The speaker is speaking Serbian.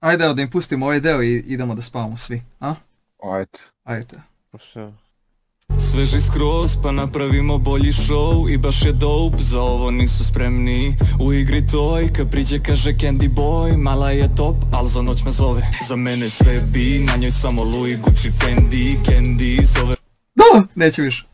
Ajde, da im pustimo ovaj deo i idemo da spavamo svi, a? Ajde. Ajde. Sveži skroz pa napravimo bolji show i baš je dope, za ovo nisu spremni. U igri toj, kad priđe kaže Candy Boy, mala je top, al za noć me zove. Za mene sve bi, na njoj samo Louis, Gucci, Fendi, Candy zove. Da, neću više.